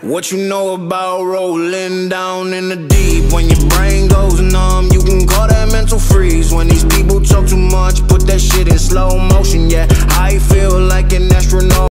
What you know about rolling down in the deep? When your brain goes numb, you can call that mental freeze. When these people talk too much, put that shit in slow motion. Yeah, I feel